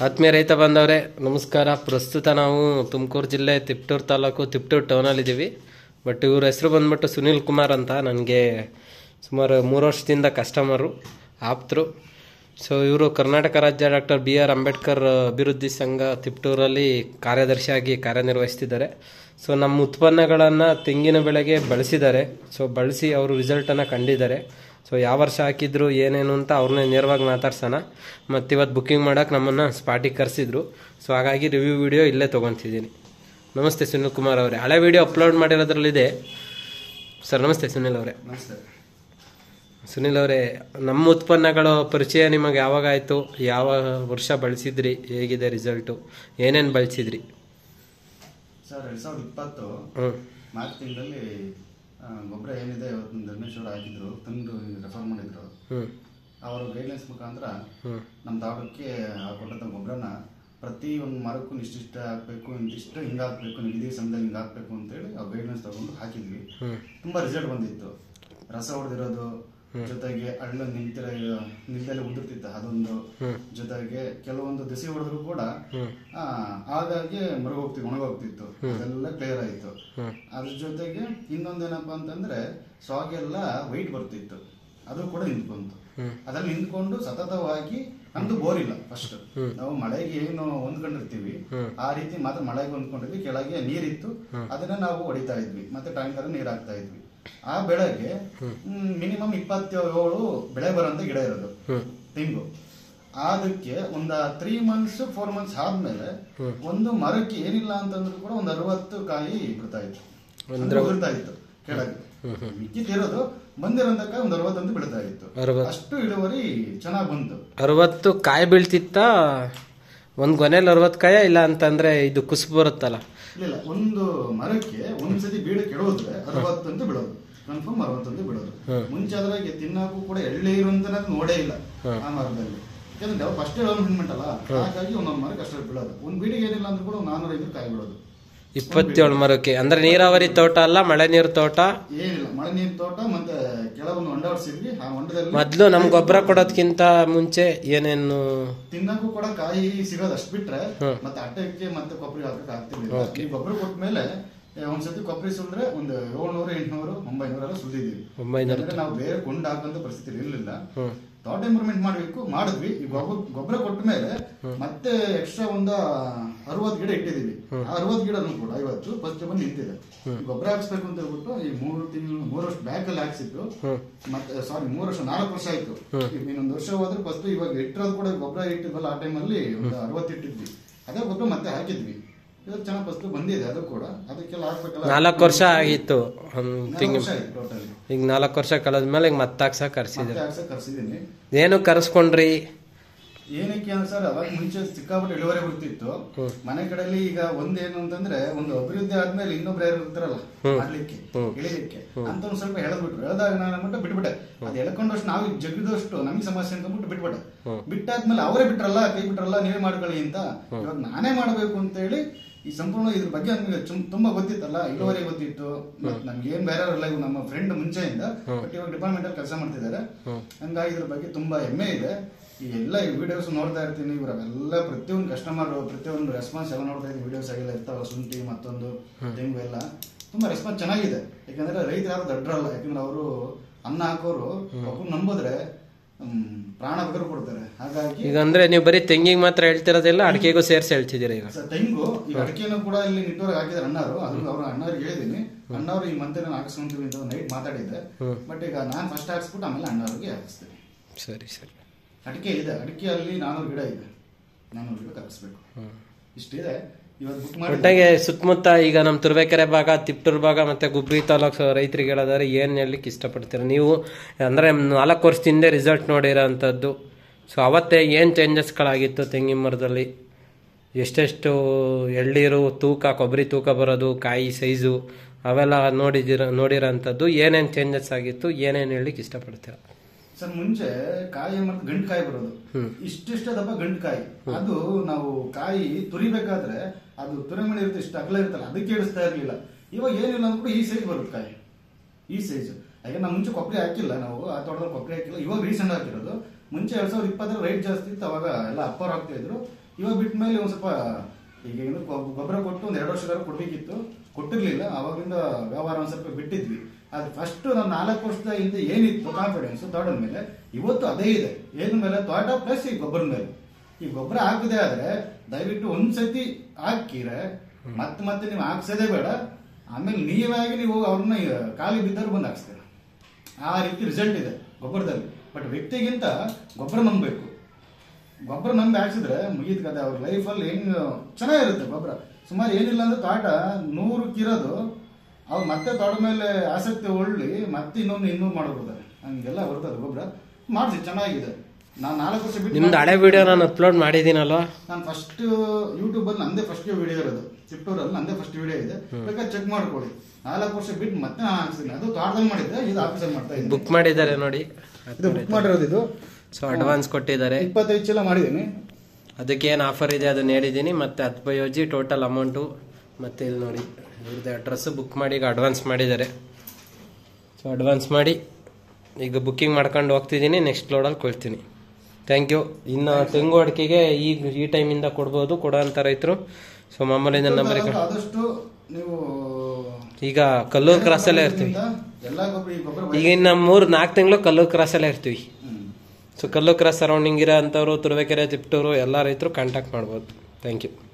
ಆತ್ಮೀಯ ರೈತ ಬಂದವರೇ ನಮಸ್ಕಾರ. ಪ್ರಸ್ತುತ ನಾವು ತುಮಕೂರು ಜಿಲ್ಲೆ ತಿಪ್ಟೂರು ತಾಲೂಕು ತಿಪ್ಟೂರು ಟೌನಲ್ಲಿದ್ದೀವಿ. ಬಟ್ ಇವ್ರ ಹೆಸರು ಬಂದ್ಬಿಟ್ಟು ಸುನಿಲ್ ಕುಮಾರ್ ಅಂತ. ನನಗೆ ಸುಮಾರು 3 ವರ್ಷದಿಂದ ಕಸ್ಟಮರು, ಆಪ್ತರು. ಸೊ ಇವರು ಕರ್ನಾಟಕ ರಾಜ್ಯ ಡಾಕ್ಟರ್ BR ಅಂಬೇಡ್ಕರ್ ಅಭಿವೃದ್ಧಿ ಸಂಘ ತಿಪ್ಟೂರಲ್ಲಿ ಕಾರ್ಯದರ್ಶಿಯಾಗಿ ಕಾರ್ಯನಿರ್ವಹಿಸ್ತಿದ್ದಾರೆ. ಸೊ ನಮ್ಮ ಉತ್ಪನ್ನಗಳನ್ನು ತೆಂಗಿನ ಬೆಳೆಗೆ ಬಳಸಿದ್ದಾರೆ. ಸೊ ಬಳಸಿ ಅವರು ರಿಸಲ್ಟನ್ನು ಕಂಡಿದ್ದಾರೆ. ಸೊ ಯಾವ ವರ್ಷ ಹಾಕಿದ್ರು ಏನೇನು ಅಂತ ಅವ್ರನ್ನೇ ನೇರವಾಗಿ ಮಾತಾಡ್ಸೋಣ. ಮತ್ತು ಇವತ್ತು ಬುಕ್ಕಿಂಗ್ ಮಾಡೋಕೆ ನಮ್ಮನ್ನು ಸ್ಪಾಟಿಗೆ ಕರೆಸಿದ್ರು. ಸೊ ಹಾಗಾಗಿ ರಿವ್ಯೂ ವಿಡಿಯೋ ಇಲ್ಲೇ ತೊಗೊತಿದ್ದೀನಿ. ನಮಸ್ತೆ ಸುನಿಲ್ ಕುಮಾರ್ ಅವರೇ. ಹಳೆ ವಿಡಿಯೋ ಅಪ್ಲೋಡ್ ಮಾಡಿರೋದ್ರಲ್ಲಿದೆ ಸರ್. ನಮಸ್ತೆ ಸುನಿಲ್ ಅವರೇ. ನಮಸ್ತೆ ಸುನಿಲ್ ಅವರೇ, ನಮ್ಮ ಉತ್ಪನ್ನಗಳ ಪರಿಚಯ ನಿಮಗೆ ಯಾವಾಗ ಆಯಿತು? ಯಾವ ವರ್ಷ ಬಳಸಿದ್ರಿ? ಹೇಗಿದೆ ರಿಸಲ್ಟು? ಏನೇನು ಬಳಸಿದ್ರಿ ಸರ್? 2020 ಮಾರ್ಚ್ ತಿಂಗಳಲ್ಲಿ ಗೊಬ್ಬರ ಏನಿದೆ ಇವತ್ತು ಧರ್ಮೇಶ್ವರ ಹಾಕಿದ್ರು, ತಂದು ರೆಫರ್ ಮಾಡಿದ್ರು. ಅವರ ಗೈಡ್ಲೈನ್ಸ್ ಮುಖಾಂತರ ನಮ್ಮ ತೋಟಕ್ಕೆ ಕೊಟ್ಟಂಥ ಗೊಬ್ಬರನ ಪ್ರತಿ ಒಂದು ಮರಕ್ಕೂ ಇಷ್ಟಿಷ್ಟ ಹಾಕಬೇಕು, ಇಂತಿಷ್ಟು ಹಿಂಗೆ ಹಾಕಬೇಕು, ನಿಗದಿ ಸಮಯದಲ್ಲಿ ಹಿಂಗೆ ಹಾಕಬೇಕು ಅಂತೇಳಿ ಅವ್ರ ಗೈಡ್ಲೈನ್ಸ್ ತಗೊಂಡು ಹಾಕಿದ್ವಿ. ತುಂಬ ರಿಸಲ್ಟ್ ಬಂದಿತ್ತು. ರಸ ಹೊಡೆದಿರೋದು ಜೊತೆಗೆ ಹಳ್ಳ ನಿಲ್ದಲ್ಲೇ ಉದುರ್ತಿತ್ತು ಅದೊಂದು, ಜೊತೆಗೆ ಕೆಲವೊಂದು ದೆಸಿ ಹೊಡೆದ್ರು ಕೂಡ ಹಾಗಾಗಿ ಒಣಗೋಗ್ತಿತ್ತು. ಅದೆಲ್ಲ ಕ್ಲಿಯರ್ ಆಯ್ತು. ಅದ್ರ ಜೊತೆಗೆ ಇನ್ನೊಂದೇನಪ್ಪಾ ಅಂತಂದ್ರೆ ಸಾಗೆಲ್ಲ ವೈಟ್ ಬರ್ತಿತ್ತು, ಅದು ಕೂಡ ನಿಂತ್ಕೊಂತು. ಅದ್ರಲ್ಲಿ ನಿಂತ್ಕೊಂಡು ಸತತವಾಗಿ ನಮ್ದು ಬೋರ್ ಇಲ್ಲ. ಫಸ್ಟ್ ನಾವು ಮಳೆಗೆ ಏನು ಹೊಂದ್ಕೊಂಡಿರ್ತೀವಿ ಆ ರೀತಿ ಮಾತ್ರ ಮಳೆಗೆ ಹೊಂದ್ಕೊಂಡಿದ್ವಿ. ಕೆಳಗೆ ನೀರಿತ್ತು, ಅದನ್ನ ನಾವು ಹೊಡಿತಾ ಇದ್ವಿ, ಮತ್ತೆ ಟ್ಯಾಂಕರ್ ನೀರ್ ಹಾಕ್ತಾ ಇದ್ವಿ. ಆ ಬೆಳೆಗೆ ಮಿನಿಮಮ್ 27 ಬೆಳೆ ಬರೋಂತ ಗಿಡ ಇರೋದು ತೆಂಗು. ಅದಕ್ಕೆ ಒಂದು 3 months 4 months ಆದ್ಮೇಲೆ ಒಂದು ಮರಕ್ಕೆ ಏನಿಲ್ಲ ಅಂತಂದ್ರೂ ಕೂಡ ಒಂದು 60 ಕಾಯಿ ಬಿಡ್ತಾ ಇತ್ತು, ಉದುರ್ತಾ ಇತ್ತು ಕೆಳಗೆ. ಮಿಕ್ಕಿತಿರೋದು ಬಂದಿರೋದಕ್ಕೆ ಒಂದು 60 ಅಂತ ಬಿಡ್ತಾ ಇತ್ತು. ಅಷ್ಟು ಇಳುವರಿ ಚೆನ್ನಾಗ್ ಬಂತು. 60 ಕಾಯಿ ಬೀಳ್ತಿತ್ತ ಒಂದ್ ಗೊನೆಲ್ 60 ಕಾಯ? ಇಲ್ಲ ಅಂತಂದ್ರೆ ಇದು ಕುಸ್ಬು ಬರುತ್ತಲ್ಲ? ಇಲ್ಲ, ಒಂದು ಮರಕ್ಕೆ ಒಂದ್ಸತಿ ಬೀಳು ಕೆಡೋದ್ರೆ 60 ಅಂತ ಬಿಡೋದು, ಕನ್ಫರ್ಮ್ 60 ಅಂತ ಬಿಡೋದು. ಮುಂಚೆ ಅದ್ರಾಗೆ ತಿನ್ನಕ್ಕೂ ಕೂಡ ಎಳ್ನೀರು ಅಂತ ನೋಡೇ ಇಲ್ಲ ಆ ಮರದಲ್ಲಿ. ಯಾಕಂದ್ರೆ ಫಸ್ಟ್ ಡೆವಲಪ್ಮೆಂಟ್ ಅಲ್ಲ, ಹಾಗಾಗಿ ಒಂದೊಂದು ಮರಕ್ಕೆ ಅಷ್ಟೇ ಬೀಳೋದು. ಒಂದ್ ಬೀಡಿಗೆ ಏನಿಲ್ಲ ಅಂದ್ರೆ ಕೂಡ 450 ಕಾಯಿ ಬಿಡೋದು. 27 ಮರಕ್ಕೆ. ಅಂದ್ರೆ ನೀರಾವರಿ ತೋಟ ಅಲ್ಲ, ಮಳೆ ನೀರು ತೋಟ ಏನಿಲ್ಲ, ಮಳೆ ನೀರು ತೋಟ. ಮತ್ತೆ ಕೆಲವೊಂದು ಹೊಂಡ ಹೊಡ್ಸಿದ್ವಿ. ಆ ಹೊಂಡದಲ್ಲಿ ಮೊದ್ಲು ನಮ್ ಗೊಬ್ಬರ ಕೊಡೋದ್ಕಿಂತ ಮುಂಚೆ ಏನೇನು ತಿನ್ನಕ್ಕೂ ಕೂಡ ಕಾಯಿ ಸಿಗೋದು ಅಷ್ಟು ಬಿಟ್ರೆ ಮತ್ತೆ ಅಟ್ಟಕ್ಕೆ ಮತ್ತೆ ಕೊಬ್ಬರಿ ಹಾಕಕ್ ಆಗ್ತಿರ್ಲಿಲ್ಲ. ಈ ಗೊಬ್ಬರ ಕೊಟ್ಮೇಲೆ ಒಂದ್ಸತಿ ಕೊಬ್ಬರಿ ಸುಲ್ದ್ರೆ ಒಂದು 700, 800, 900 ಎಲ್ಲ ಸುಲ್ದಿದೀವಿ. ನಾವು ಬೇರೆ ಕೊಂಡ್ ಹಾಕಂತ ಪರಿಸ್ಥಿತಿ ಇರ್ಲಿಲ್ಲ. ತೋಟ ಇಂಪ್ರೂವ್ಮೆಂಟ್ ಮಾಡಿದ್ವಿ. ಈ ಗೊಬ್ಬರ ಕೊಟ್ಟ ಮೇಲೆ ಮತ್ತೆ ಎಕ್ಸ್ಟ್ರಾ ಒಂದು 60 ಗಿಡ ಇಟ್ಟಿದೀವಿ. ಆ 60 ಗಿಡನು ಕೂಡ 50 ಫಸ್ಟ್ ಬಂದು ನಿಂತಿದೆ. ಗೊಬ್ಬರ ಹಾಕ್ಸ್ಬೇಕು ಅಂತ ಹೇಳ್ಬಿಟ್ಟು ಈ 3 ವರ್ಷ ಬ್ಯಾಕ್ ಅಲ್ಲಿ ಹಾಕ್ಸಿತ್ತು. ಮತ್ತೆ 4 ವರ್ಷ ಆಯ್ತು. ಇನ್ನೊಂದು ವರ್ಷ ಹೋದ್ರೆ ಫಸ್ಟ್ ಇವಾಗ ಇಟ್ಟಿರೋದು ಕೂಡ ಗೊಬ್ಬರ ಇಟ್ಟಿದ್ವಲ್ಲ ಆ ಟೈಮಲ್ಲಿ ಒಂದು 60 ಇಟ್ಟಿದ್ವಿ. ಅದೇ ಗೊಬ್ಬರ ಮತ್ತೆ ಹಾಕಿದ್ವಿ. ಇದು ಚೆನ್ನಾಗಿ ಫಸ್ಟ್ ಬಂದಿದೆ. ಅದು ಕೂಡ ಅದಕ್ಕೆಲ್ಲ ಹಾಕ್ಬೇಕಲ್ಲ. 4 ವರ್ಷ ಆಗಿತ್ತು ಟೋಟಲಿ. ಈಗ 4 ವರ್ಷ ಕಳೆದ್ಮೇಲೆ ಈಗ ಮತ್ತೆ ಹಾಕ್ಸಕ್ ಕರ್ಸಿದೀನಿ. ಏನು ಕರ್ಸ್ಕೊಂಡ್ರಿ? ಏನಕ್ಕೆ ಅಂದ್ರೆ ಸರ್, ಅವಾಗ ಮುಂಚೆ ಸಿಕ್ಕಾಬಿಟ್ಟು ಇಳುವರಿ ಬರ್ತಿತ್ತು ಮನೆ ಕಡೆಯಲ್ಲಿ. ಈಗ ಒಂದೇನು ಅಂತಂದ್ರೆ, ಒಂದು ಅಭಿವೃದ್ಧಿ ಆದ್ಮೇಲೆ ಇನ್ನೊಬ್ರು ಯಾರು ಇರ್ತಾರಲ್ಲ ಮಾಡ್ಲಿಕ್ಕೆ ಇಳಿಲಿಕ್ಕೆ ಅಂತ ಒಂದ್ ಸ್ವಲ್ಪ ಎಳೆದ್ಬಿಟ್ರು. ಎಳೆದಾಗ ನಾನು ಬಿಟ್ಬಿಟ್ಟೆ. ಅದು ಎಳ್ಕೊಂಡಷ್ಟು ನಾವು ಜಗ್ಗಿದಷ್ಟು ನಮಗೆ ಸಮಸ್ಯೆ ಅಂತ ಬಿಟ್ಬಿಟ್ಟೆ. ಬಿಟ್ಟಾದ್ಮೇಲೆ ಅವರೇ ಬಿಟ್ರಲ್ಲ, ಕೈ ಬಿಟ್ರಲ್ಲ, ನೀವೇ ಮಾಡ್ಕೊಳ್ಳಿ ಅಂತ ಇವಾಗ ನಾನೇ ಮಾಡ್ಬೇಕು ಅಂತ ಹೇಳಿ ಈ ಸಂಪೂರ್ಣ ಇದ್ರ ಬಗ್ಗೆ ನಮ್ಗೆ ತುಂಬಾ ಗೊತ್ತಿತ್ತಲ್ಲ, ಇಳುವರಿ ಗೊತ್ತಿತ್ತು. ನಮ್ಗೆ ಏನ್ ಬೇರೆ ಇರಲ್ಲ, ಇವ್ ನಮ್ಮ ಫ್ರೆಂಡ್ ಮುಂಚೆಯಿಂದ, ಬಟ್ ಇವಾಗ ಡಿಪಾರ್ಟ್ಮೆಂಟ್ ಅಲ್ಲಿ ಕೆಲಸ ಮಾಡ್ತಿದ್ದಾರೆ. ಹಂಗಾಗಿ ಇದ್ರ ಬಗ್ಗೆ ತುಂಬಾ ಹೆಮ್ಮೆ ಇದೆ. ಈ ಎಲ್ಲ ವಿಡಿಯೋಸ್ ನೋಡ್ತಾ ಇರ್ತೀನಿ. ಇವರೆಲ್ಲ ಪ್ರತಿಯೊಂದು ಕಸ್ಟಮರ್ ಪ್ರತಿಯೊಂದು ರೆಸ್ಪಾನ್ಸ್ ಎಲ್ಲ ನೋಡ್ತಾ ಇದ್ದೀನಿ. ವಿಡಿಯೋಸ್ ಆಗಿಲ್ಲ ಇರ್ತಾವ, ಶುಂಠಿ ಮತ್ತೊಂದು ತೆಂಗು ಎಲ್ಲ ತುಂಬಾ ರೆಸ್ಪಾನ್ಸ್ ಚೆನ್ನಾಗಿದೆ. ಯಾಕಂದ್ರೆ ರೈತ ಯಾರು ದಡ್ರಲ್ಲ. ಯಾಕಂದ್ರೆ ಅವರು ಅನ್ನ ಹಾಕೋರು ಒಬ್ಬರು ನಂಬೋದ್ರೆ ಪ್ರಾಣ ಬೇಕಾದ್ರೂ ಕೊಡ್ತಾರೆ. ಹಾಗಾಗಿ ಈಗ ಅಂದ್ರೆ ನೀವು ಬರೀ ತೆಂಗಿಗೆ ಮಾತ್ರ ಹೇಳ್ತಿರೋದಿಲ್ಲ, ಅಡಿಕೆಗೂ ಸೇರಿಸಿ ಹೇಳ್ತಿದ್ದೀರಾ? ಈಗ ತೆಂಗು ಈ ಅಡಿಕೆನೂ ಕೂಡ ಇಲ್ಲಿ ನಿಟ್ಟೂರಾಗ ಹಾಕಿದಾರೆ ಅಣ್ಣಾರು. ಅದು ಅವ್ರ ಅಣ್ಣವ್ರಿಗೆ ಹೇಳಿದೀನಿ. ಅಣ್ಣವ್ರು ಈ ಮಂತ್ ನಾನು ಹಾಕಿಸ್ಕೊಂತೀವಿ ಅಂತ ನೈಟ್ ಮಾತಾಡಿದ್ದೆ. ಬಟ್ ಈಗ ನಾನು ಫಸ್ಟ್ ಹಾಕ್ಸ್ಬಿಟ್ಟು ಆಮೇಲೆ ಅಣ್ಣವ್ರಿಗೆ ಹಾಕಿಸ್ತೀನಿ. ಸರಿ ಸರಿ. ಅಡಿಕೆ ಇದೆ, ಅಡಿಕೆ ಅಲ್ಲಿ 400 ಗಿಡ ಇದೆ. 400 ಗಿಡ ಹಾಕಿಸ್ಬೇಕು. ಇಷ್ಟಿದೆ. ಒಟ್ಟಾಗೆ ಸುತ್ತಮುತ್ತ ಈಗ ನಮ್ಮ ತುರುವೇಕೆರೆ ಭಾಗ, ತಿಪ್ಟೂರು ಭಾಗ ಮತ್ತೆ ಗುಬ್ಬಿ ತಾಲೂಕು ರೈತರಿಗೆ ಹೇಳೋದಾದ್ರೆ ಏನ್ ಹೇಳಲಿಕ್ಕೆ ಇಷ್ಟಪಡ್ತೀರಾ ನೀವು? ಅಂದ್ರೆ 4 ವರ್ಷದಿಂದ ರಿಸಲ್ಟ್ ನೋಡಿರೋ ಅಂಥದ್ದು. ಸೊ ಅವತ್ತೇ ಏನು ಚೇಂಜಸ್ಗಳಾಗಿತ್ತು ತೆಂಗಿನ ಮರದಲ್ಲಿ? ಎಷ್ಟೆಷ್ಟು ಎಳ್ನೀರು ತೂಕ, ಕೊಬ್ಬರಿ ತೂಕ ಬರೋದು, ಕಾಯಿ ಸೈಜು ಅವೆಲ್ಲ ನೋಡಿರೋ ಅಂಥದ್ದು. ಏನೇನು ಚೇಂಜಸ್ ಆಗಿತ್ತು, ಏನೇನು ಹೇಳಲಿಕ್ಕೆ ಇಷ್ಟಪಡ್ತೀರಾ? ಸರ್, ಮುಂಚೆ ಕಾಯಿ ಮತ್ತೆ ಗಂಟು ಕಾಯಿ ಬರೋದು, ಇಷ್ಟಿಷ್ಟ ದಪ್ಪ ಗಂಟು ಕಾಯಿ. ಅದು ನಾವು ಕಾಯಿ ತುರಿಬೇಕಾದ್ರೆ ಅದು ತುರಿಮಣಿ ಇರುತ್ತೆ, ಇಷ್ಟು ಅಗಲ ಇರುತ್ತಲ್ಲ, ಅದಕ್ಕೆ ಇಡಿಸ್ತಾ ಇರ್ಲಿಲ್ಲ. ಇವಾಗ ಏನಿಲ್ಲ ಅಂದ್ಬಿಟ್ಟು ಈ ಸೈಜ್ ಬರುತ್ತೆ ಕಾಯಿ, ಈ ಸೈಜ್. ಯಾಕೆ ನಾವು ಮುಂಚೆ ಕೊಬ್ಬರಿ ಹಾಕಿಲ್ಲ, ನಾವು ಆ ತೋಟದಲ್ಲಿ ಕೊಬ್ಬರಿ ಹಾಕಿಲ್ಲ. ಇವಾಗ ರೀಸೆಂಟ್ ಹಾಕಿರೋದು. ಮುಂಚೆ 2020 ರೈಟ್ ಜಾಸ್ತಿ ಇತ್ತು, ಅವಾಗ ಎಲ್ಲ ಅಪ್ಪರ್ ಹಾಕ್ತಾ ಇದ್ರು. ಇವಾಗ ಬಿಟ್ಟ ಮೇಲೆ ಒಂದು ಸ್ವಲ್ಪ ಈಗ ಏನು ಗೊಬ್ಬರ ಕೊಟ್ಟು ಒಂದು 2 ವರ್ಷ ಕೊಡ್ಬೇಕಿತ್ತು, ಕೊಟ್ಟಿರ್ಲಿಲ್ಲ. ಅವಾಗಿಂದ ವ್ಯವಹಾರ ಒಂದು ಸ್ವಲ್ಪ ಬಿಟ್ಟಿದ್ವಿ. ಅದು ಫಸ್ಟ್ ನಾನು 4 ವರ್ಷದ ಹಿಂದೆ ಏನಿತ್ತು ಕಾನ್ಫಿಡೆನ್ಸ್ ತೋಟದ ಮೇಲೆ, ಇವತ್ತು ಅದೇ ಇದೆ. ಏನ ಮೇಲೆ? ತೋಟ ಪ್ಲಸ್ ಈ ಗೊಬ್ಬರದ ಮೇಲೆ. ಈ ಗೊಬ್ಬರ ಹಾಕದೆ ಆದ್ರೆ ದಯವಿಟ್ಟು ಒಂದ್ಸತಿ ಹಾಕಿದ್ರೆ ಮತ್ತೆ ನೀವು ಹಾಕ್ಸೋದೇ ಬೇಡ. ಆಮೇಲೆ ನೀವಾಗಿ ನೀವು ಅವ್ರನ್ನ ಖಾಲಿ ಬಿದ್ದರು ಬಂದು ಹಾಕ್ಸ್ತೀರ. ಆ ರೀತಿ ರಿಸಲ್ಟ್ ಇದೆ ಗೊಬ್ಬರದಲ್ಲಿ. ಬಟ್ ವ್ಯಕ್ತಿಗಿಂತ ಗೊಬ್ಬರ ನಂಬಬೇಕು. ಗೊಬ್ಬರ ನಂಬಿ ಹಾಕ್ಸಿದ್ರೆ ಮುಗಿದ ಕತೆ. ಅವ್ರ ಲೈಫಲ್ಲಿ ಹೆಂಗ್ ಚೆನ್ನಾಗಿರುತ್ತೆ ಗೊಬ್ಬರ. ಸುಮಾರು ಏನಿಲ್ಲ ಅಂದ್ರೆ ತೋಟ 100ಕ್ಕಿರೋದು ಅವ್ರು ಮತ್ತೆ ತೋಟ ಮೇಲೆ ಆಸಕ್ತಿ ಒಳ್ಳಿ ಮತ್ತೆ ಇನ್ನೊಂದು ಮಾಡ್ಬಿಡ್ತಾರೆ. ಹಂಗೆಲ್ಲ ಬರ್ತದೆ ಗೊಬ್ಬರ. ಮಾಡಿಸಿ ಚೆನ್ನಾಗಿದೆ. ನಾನು 4 ವರ್ಷ ಬಿಟ್ಟು ನಿಮ್ದು ಹಳೆ ವಿಡಿಯೋ ನಾನು ಅಪ್ಲೋಡ್ ಮಾಡಿದ್ದೀನಲ್ವಾ? ನಾನು ಫಸ್ಟ್ ಯೂಟ್ಯೂಬ್ ಅಲ್ಲಿ ನಂದೇ ಫಸ್ಟ್ ವಿಡಿಯೋ ಇರೋದು. ತಿಪ್ಟೂರಲ್ಲಿ ನಂದೇ ಫಸ್ಟ್ ವಿಡಿಯೋ ಇದೆ, ಬೇಕಾದ್ರೆ ಚೆಕ್ ಮಾಡ್ಕೊಳ್ಳಿ. 4 ವರ್ಷ ಬಿಟ್ಟು ಮತ್ತೆ ನಾನು ಹಾಕ್ಸಿದ್ದೀನಿ. ಅದು ತೋಟದಲ್ಲಿ ಮಾಡಿದ್ದೆ, ಇದು ಆಫೀಸಲ್ಲಿ ಮಾಡ್ತಾ ಇದ್ದೀನಿ. ಬುಕ್ ಮಾಡಿದ್ದಾರೆ ನೋಡಿ, ಇದು ಬುಕ್ ಮಾಡಿರೋದು. ಇದು ಸೊ ಅಡ್ವಾನ್ಸ್ ಕೊಟ್ಟಿದ್ದಾರೆ. 25 ಚೀಲ ಮಾಡಿದ್ದೀನಿ. ಅದಕ್ಕೆ ಏನು ಆಫರ್ ಇದೆ ಅದನ್ನ ಹೇಳಿದ್ದೀನಿ. ಮತ್ತೆ 10 ಬಯೋಜಿ ಟೋಟಲ್ ಅಮೌಂಟು. ಮತ್ತೆ ಇಲ್ಲಿ ನೋಡಿ ಇವ್ರದ್ದು ಅಡ್ರೆಸ್ ಬುಕ್ ಮಾಡಿ ಈಗ ಅಡ್ವಾನ್ಸ್ ಮಾಡಿದ್ದಾರೆ. ಸೊ ಅಡ್ವಾನ್ಸ್ ಮಾಡಿ ಈಗ ಬುಕ್ಕಿಂಗ್ ಮಾಡ್ಕೊಂಡು ಹೋಗ್ತಿದ್ದೀನಿ. ನೆಕ್ಸ್ಟ್ ಲೋಡಲ್ಲಿ ಕೊಡ್ತೀನಿ. Thank you. ಇನ್ನು ತೆಂಗು ಅಡಿಕೆಗೆ ಈ ಟೈಮಿಂದ ಕೊಡ್ಬೋದು, ಕೊಡೋಂಥ ರೈತರು. ಸೊ ಮಾಮೂಲಿ ನನ್ನ ನಂಬರಿಗೆ ಆದಷ್ಟು ನೀವು ಈಗ ಕಲ್ಲೂರು ಕ್ರಾಸಲ್ಲೇ ಇರ್ತೀವಿ. ಎಲ್ಲ ಗೊಬ್ಬರ ಈಗ ಇನ್ನು 3-4 ತಿಂಗಳು ಕಲ್ಲೂರು ಕ್ರಾಸಲ್ಲೇ ಇರ್ತೀವಿ. ಸೊ ಕಲ್ಲೂರು ಕ್ರಾಸ್ ಸರೌಂಡಿಂಗ್ ಇರೋ ಅಂಥವ್ರು ತುರುವೇಕೆರೆ, ತಿಪ್ಟೂರು ಎಲ್ಲ ರೈತರು ಕಾಂಟ್ಯಾಕ್ಟ್ ಮಾಡ್ಬೋದು. Thank you.